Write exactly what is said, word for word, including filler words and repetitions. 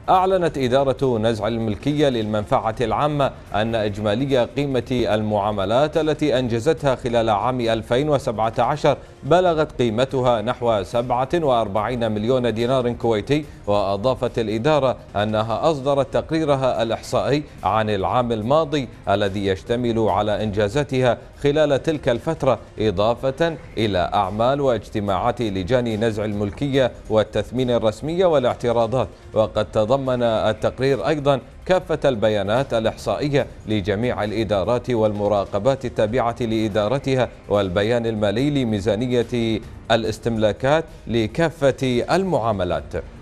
أعلنت إدارة نزع الملكية للمنفعة العامة أن إجمالي قيمة المعاملات التي أنجزتها خلال عام ألفين وسبعة عشر بلغت قيمتها نحو سبعة وأربعين مليون دينار كويتي. وأضافت الإدارة أنها أصدرت تقريرها الإحصائي عن العام الماضي الذي يشتمل على إنجازاتها خلال تلك الفترة، إضافة إلى أعمال واجتماعات لجان نزع الملكية والتثمين الرسمية والاعتراضات. وقد تضمن التقرير أيضا كافة البيانات الإحصائية لجميع الإدارات والمراقبات التابعة لإدارتها والبيان المالي لميزانية الاستملاكات لكافة المعاملات.